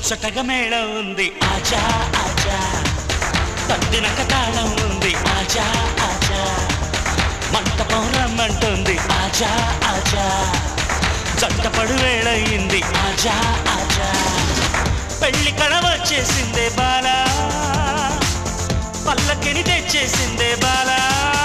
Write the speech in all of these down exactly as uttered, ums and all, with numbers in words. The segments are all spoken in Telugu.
ముచ్చటగా మేళం ఉంది ఆజా ఆజా తద్దినక తాళం ఉంది ఆజా ఆజా మంటపం రమ్మంటుంది ఆజా ఆజా జంటపడు వేళయింది ఆజా ఆజా పెళ్లి కళ వచ్చేసిందే బాలా పల్లకిని తెచ్చేసిందే బాలా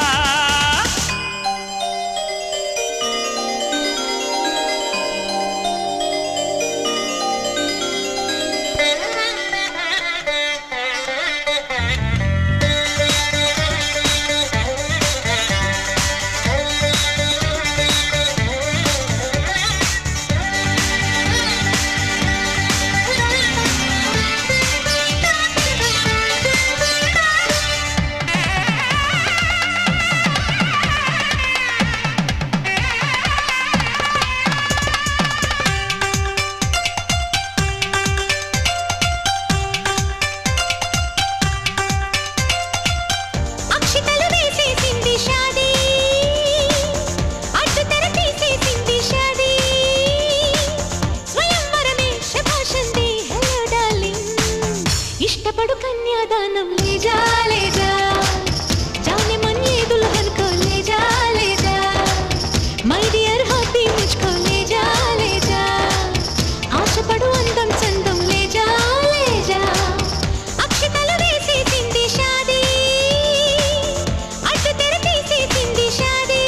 ఇష్టపడు కన్యాదానం లేజా లేజా जाने मन ये दुल्हन को ले जा ले जा मై డియర్ హ్యాపీ मुझको ले जा ले जा ఆశపడు అందం చందం ले जा ले जा అక్షతలు వేసి సింది షాదీ అడ్డు తెర తీసి సింది షాదీ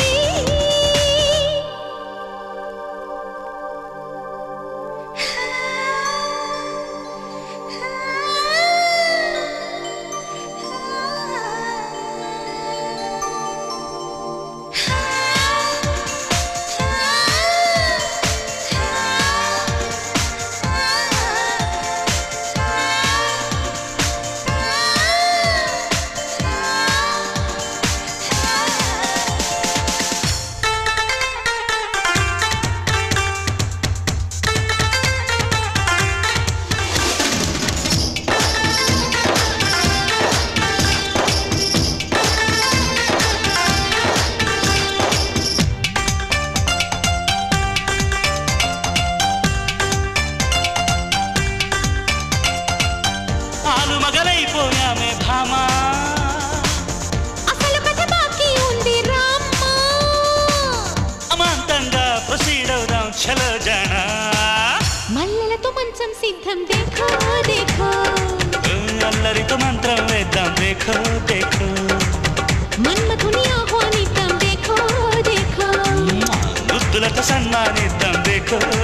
మగలైపోయామే భామా అసలు కథ బాకీ ఉంది రామ్మా అమాంతంగా ప్రొసీడ్ అవుదాం చలో జానా మల్లెలతో మంచం సిద్ధం దేఖో దేఖో అల్లరితో మంత్రం వేద్దాం దేఖో దేఖో మన్మథుని ఆహ్వానిద్దాం దేఖో దేఖో ముద్దులతో సన్మానిద్దాం దేఖో